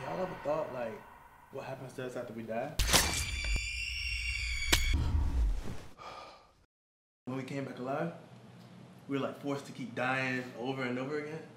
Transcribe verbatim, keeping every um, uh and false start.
Y'all ever thought, like, what happens to us after we die? When we came back alive, we were like forced to keep dying over and over again.